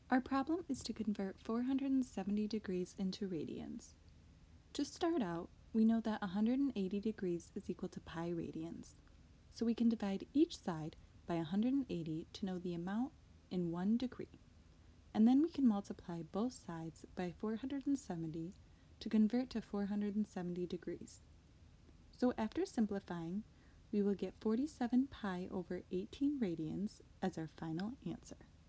Our problem is to convert 470 degrees into radians. To start out, we know that 180 degrees is equal to pi radians. So we can divide each side by 180 to know the amount in 1 degree. And then we can multiply both sides by 470 to convert to 470 degrees. So after simplifying, we will get 47 pi over 18 radians as our final answer.